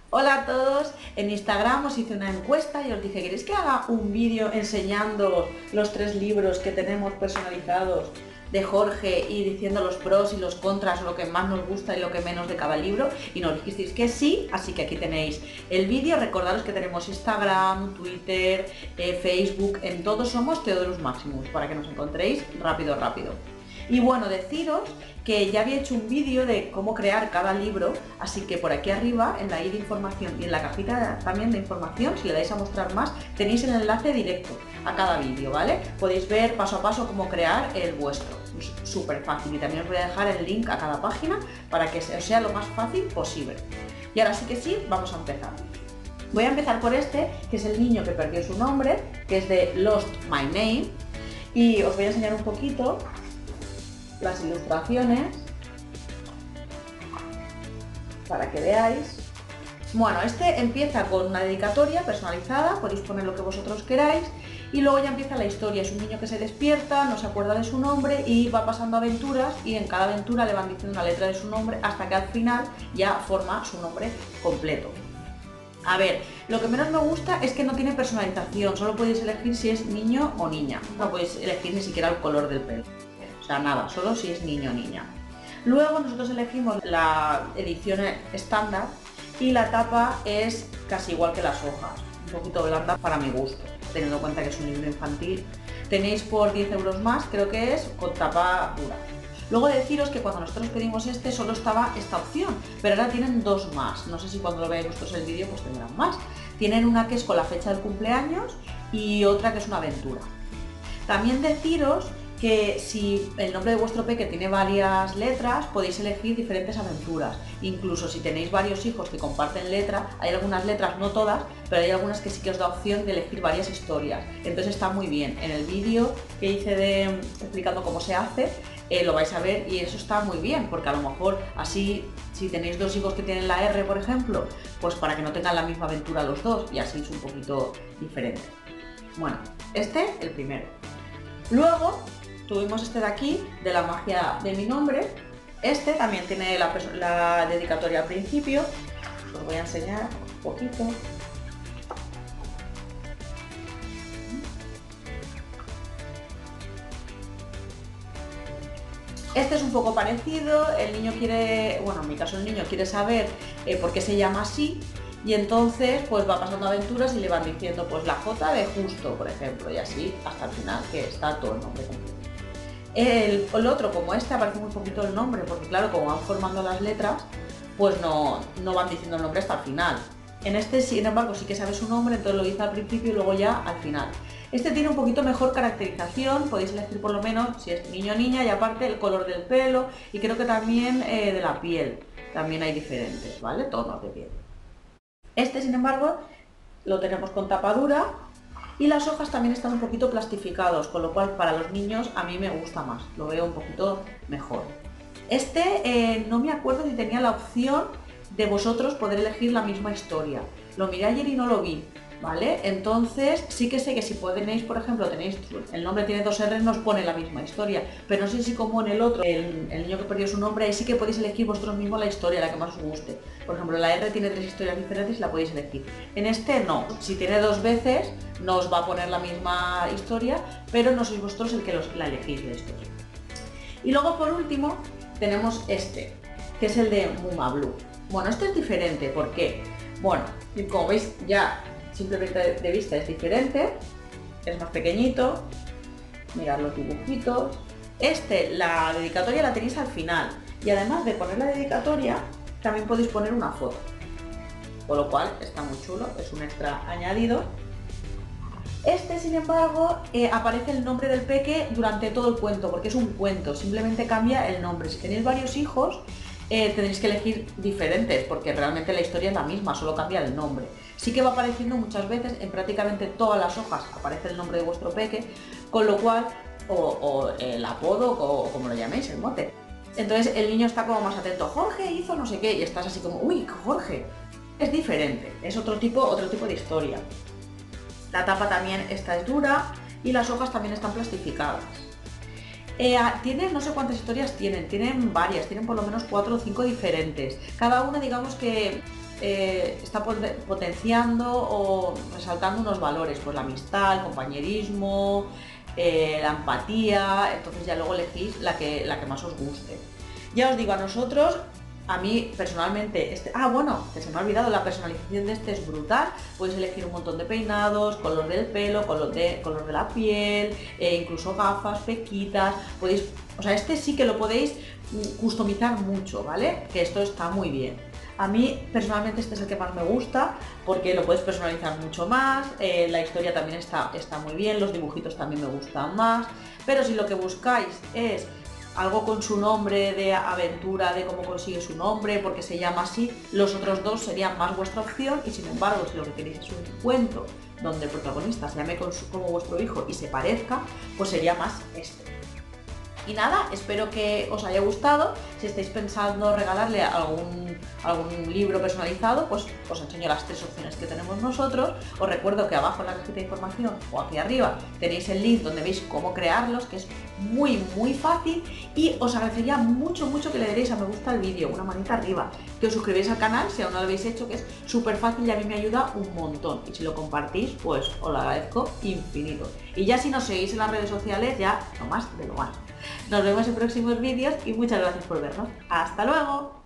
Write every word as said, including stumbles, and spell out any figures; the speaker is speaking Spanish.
Hola a todos, en Instagram os hice una encuesta y os dije, ¿queréis que haga un vídeo enseñando los tres libros que tenemos personalizados de Jorge y diciendo los pros y los contras, lo que más nos gusta y lo que menos de cada libro? Y nos dijisteis que sí, así que aquí tenéis el vídeo. Recordaros que tenemos Instagram, Twitter, eh, Facebook, en todos somos Theodorus Maximus, para que nos encontréis rápido, rápido. Y bueno, deciros que ya había hecho un vídeo de cómo crear cada libro, así que por aquí arriba, en la i de información y en la cajita también de información, si le dais a mostrar más, tenéis el enlace directo a cada vídeo, ¿vale? Podéis ver paso a paso cómo crear el vuestro, es súper fácil, y también os voy a dejar el link a cada página para que os sea lo más fácil posible. Y ahora sí que sí, vamos a empezar. Voy a empezar por este, que es el niño que perdió su nombre, que es de Lost My Name, y os voy a enseñar un poquito las ilustraciones para que veáis. Bueno, este empieza con una dedicatoria personalizada, podéis poner lo que vosotros queráis, y luego ya empieza la historia. Es un niño que se despierta, no se acuerda de su nombre y va pasando aventuras, y en cada aventura le van diciendo una letra de su nombre hasta que al final ya forma su nombre completo. A ver, lo que menos me gusta es que no tiene personalización, solo podéis elegir si es niño o niña, no podéis elegir ni siquiera el color del pelo. O sea, nada, solo si es niño o niña. Luego nosotros elegimos la edición estándar y la tapa es casi igual que las hojas, un poquito blanda para mi gusto, teniendo en cuenta que es un libro infantil. Tenéis por diez euros más, creo que es, con tapa dura. Luego deciros que cuando nosotros pedimos este solo estaba esta opción, pero ahora tienen dos más. No sé si cuando lo veáis vosotros el vídeo pues tendrán más. Tienen una que es con la fecha del cumpleaños y otra que es una aventura. También deciros que si el nombre de vuestro peque tiene varias letras, podéis elegir diferentes aventuras. Incluso si tenéis varios hijos que comparten letra, hay algunas letras, no todas, pero hay algunas que sí que os da opción de elegir varias historias. Entonces está muy bien. En el vídeo que hice de explicando cómo se hace, eh, lo vais a ver, y eso está muy bien, porque a lo mejor así, si tenéis dos hijos que tienen la R, por ejemplo, pues para que no tengan la misma aventura los dos, y así es un poquito diferente. Bueno, este, el primero. Luego tuvimos este de aquí, de la magia de mi nombre. Este también tiene la, la dedicatoria al principio. Os voy a enseñar un poquito. Este es un poco parecido. El niño quiere, bueno, en mi caso el niño quiere saber eh, por qué se llama así. Y entonces pues va pasando aventuras y le van diciendo pues la J de justo, por ejemplo, y así hasta el final, que está todo el nombre completo. El, el otro, como este, aparece muy poquito el nombre, porque claro, como van formando las letras, pues no, no van diciendo el nombre hasta el final. En este, sin embargo, sí que sabe su nombre, entonces lo dice al principio y luego ya al final. Este tiene un poquito mejor caracterización, podéis elegir por lo menos si es niño o niña, y aparte el color del pelo, y creo que también eh, de la piel, también hay diferentes, ¿vale? Tonos de piel. Este, sin embargo, lo tenemos con tapadura. Y las hojas también están un poquito plastificados, con lo cual para los niños a mí me gusta más, lo veo un poquito mejor. Este eh, no me acuerdo si tenía la opción de vosotros poder elegir la misma historia. Lo miré ayer y no lo vi, ¿vale? Entonces sí que sé que si tenéis, por ejemplo, tenéis el nombre tiene dos R, nos pone la misma historia, pero no sé si como en el otro, el, el niño que perdió su nombre, ahí sí que podéis elegir vosotros mismos la historia, la que más os guste. Por ejemplo, la R tiene tres historias diferentes y la podéis elegir. En este no, si tiene dos veces no os va a poner la misma historia, pero no sois vosotros el que los, la elegís la historia. Y luego por último tenemos este, que es el de Muma Blue. Bueno, este es diferente, ¿por qué? Bueno, como veis ya simplemente de vista es diferente, es más pequeñito, mirad los dibujitos. Este, la dedicatoria la tenéis al final, y además de poner la dedicatoria, también podéis poner una foto, con lo cual está muy chulo, es un extra añadido. Este, sin embargo, eh, aparece el nombre del peque durante todo el cuento, porque es un cuento, simplemente cambia el nombre. Si tenéis varios hijos, eh, tendréis que elegir diferentes, porque realmente la historia es la misma, solo cambia el nombre. Sí que va apareciendo muchas veces, en prácticamente todas las hojas aparece el nombre de vuestro peque, con lo cual, o, o el apodo, o, o como lo llaméis, el mote. Entonces el niño está como más atento, Jorge hizo no sé qué, y estás así como, uy, Jorge. Es diferente, es otro tipo, otro tipo de historia. La tapa también esta es dura y las hojas también están plastificadas. Eh, tienen, no sé cuántas historias tienen, tienen varias, tienen por lo menos cuatro o cinco diferentes. Cada una, digamos que eh, está potenciando o resaltando unos valores, pues la amistad, el compañerismo, eh, la empatía. Entonces ya luego elegís la que, la que más os guste. Ya os digo, a nosotros, a mí personalmente, este, ah bueno, que se me ha olvidado, la personalización de este es brutal. Podéis elegir un montón de peinados, color del pelo, color de, color de la piel, eh, incluso gafas, pequitas, podéis, o sea, este sí que lo podéis customizar mucho, ¿vale? Que esto está muy bien. A mí personalmente este es el que más me gusta porque lo puedes personalizar mucho más, eh, la historia también está, está muy bien, los dibujitos también me gustan más, pero si lo que buscáis es algo con su nombre de aventura, de cómo consigue su nombre, porque se llama así, los otros dos serían más vuestra opción, y sin embargo, si lo que queréis es un cuento donde el protagonista se llame como vuestro hijo y se parezca, pues sería más este. Y nada, espero que os haya gustado. Si estáis pensando regalarle algún, algún libro personalizado, pues os enseño las tres opciones que tenemos nosotros. Os recuerdo que abajo en la cajita de información o aquí arriba tenéis el link donde veis cómo crearlos, que es muy muy fácil, y os agradecería mucho mucho que le deréis a me gusta al vídeo, una manita arriba, que os suscribáis al canal si aún no lo habéis hecho, que es súper fácil y a mí me ayuda un montón, y si lo compartís pues os lo agradezco infinito. Y ya si nos seguís en las redes sociales, ya no más de lo más. Nos vemos en próximos vídeos y muchas gracias por vernos. ¡Hasta luego!